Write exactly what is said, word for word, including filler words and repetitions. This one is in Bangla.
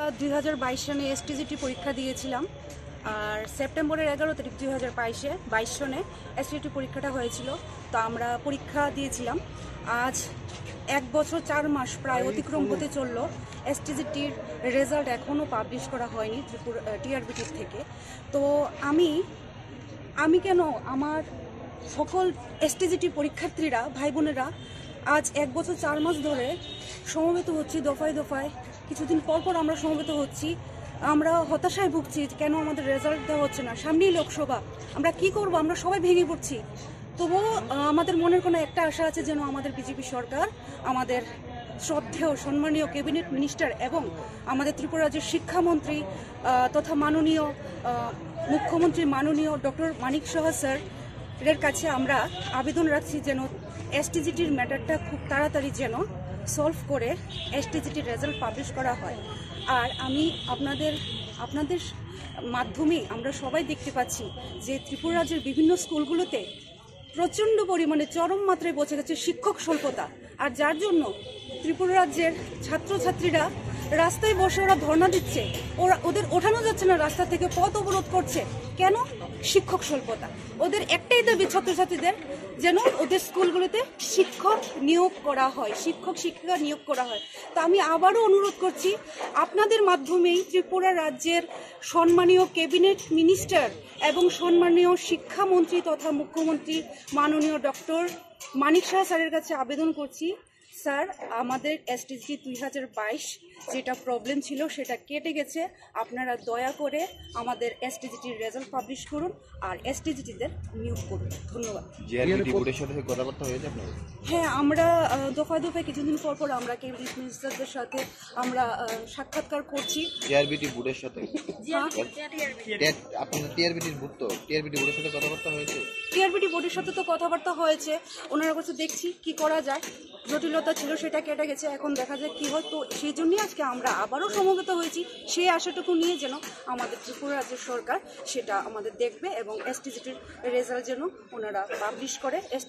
দুই হাজার বাইশ সনে এসটিজিটি পরীক্ষা দিয়েছিলাম। আর সেপ্টেম্বরের এগারো তারিখ দুই হাজার বাইশে বাইশ সনে এসটিজিটি পরীক্ষাটা হয়েছিল। তো আমরা পরীক্ষা দিয়েছিলাম। আজ এক বছর চার মাস প্রায় অতিক্রম হতে চললো। এসটিজিটির রেজাল্ট এখনও পাবলিশ করা হয়নি ত্রিপুরা টিআরবিটির থেকে। তো আমি আমি কেন আমার সকল এসটিজিটি পরীক্ষার্থীরা ভাই বোনেরা আজ এক বছর চার মাস ধরে সমবেত হচ্ছি, দফায় দফায় কিছুদিন পর পর আমরা সমবেত হচ্ছি। আমরা হতাশায় ভুগছি, কেন আমাদের রেজাল্ট দেওয়া হচ্ছে না। সামনেই লোকসভা, আমরা কি করব? আমরা সবাই ভেঙে পড়ছি। তবুও আমাদের মনের কোনো একটা আশা আছে, যেন আমাদের বিজেপি সরকার, আমাদের শ্রদ্ধেয় সম্মানীয় ক্যাবিনেট মিনিস্টার এবং আমাদের ত্রিপুরা রাজ্যের শিক্ষামন্ত্রী তথা মাননীয় মুখ্যমন্ত্রী মাননীয় ডক্টর মানিক সাহা স্যার এর কাছে আমরা আবেদন রাখছি, যেন এসটিজিটির ম্যাটারটা খুব তাড়াতাড়ি যেন সলভ করে এসটিজিটির রেজাল্ট পাবলিশ করা হয়। আর আমি আপনাদের আপনাদের মাধ্যমে আমরা সবাই দেখতে পাচ্ছি যে ত্রিপুরা রাজ্যের বিভিন্ন স্কুলগুলোতে প্রচণ্ড পরিমাণে চরম মাত্রায় পৌঁছে গেছে শিক্ষক স্বল্পতা। আর যার জন্য ত্রিপুরা রাজ্যের ছাত্রছাত্রীরা রাস্তায় বসে ওরা ধর্ণা দিচ্ছে, ওরা ওদের ওঠানো যাচ্ছে না রাস্তা থেকে, পথ অবরোধ করছে। কেন? শিক্ষক স্বল্পতা। ওদের একটাই দাবি ছাত্রছাত্রীদের, যেন ওদের স্কুলগুলোতে শিক্ষক নিয়োগ করা হয়, শিক্ষক শিক্ষিকা নিয়োগ করা হয়। তা আমি আবারও অনুরোধ করছি, আপনাদের মাধ্যমেই ত্রিপুরা রাজ্যের সম্মানীয় ক্যাবিনেট মিনিস্টার এবং সম্মানীয় শিক্ষামন্ত্রী তথা মুখ্যমন্ত্রী মাননীয় ডক্টর মানিক সাহা স্যারের কাছে আবেদন করছি, স্যার আমাদের এসটিজিটি দুই হাজার বাইশ যেটা প্রবলেম ছিল সেটা কেটে গেছে। আপনারা দয়া করে আমাদের এসটিজিটির রেজাল্ট পাবলিশ করুন আর এসটিজিটিদের নিয়োগ করুন। ধন্যবাদ। কথাবার্তা হয়েছে আপনার? হ্যাঁ, আমরা দফায় দফায় কিছুদিন পর পর আমরা ক্যাবিনেট মিনিস্টারদের সাথে আমরা সাক্ষাৎকার করছি। টিআরবিটি বোর্ডের সাথে আপনাদের টিআরবিটির বোর্ড তো টিআরবিটি বোর্ডের সাথে কথাবার্তা হয়েছে? টিআরবিটি বোর্ডের সাথে তো কথাবার্তা হয়েছে, ওনারা কাছে দেখছি কি করা যায়। জটিলতা ছিল সেটা কেটে গেছে, এখন দেখা যায় কি হয়। তো সেই জন্যই আজকে আমরা আবারও সমবেত হয়েছি, সেই আশাটুকু নিয়ে যেন আমাদের ত্রিপুরা রাজ্যের সরকার সেটা আমাদের দেখবে এবং এসটিজিটির রেজাল্ট যেন ওনারা পাবলিশ করে।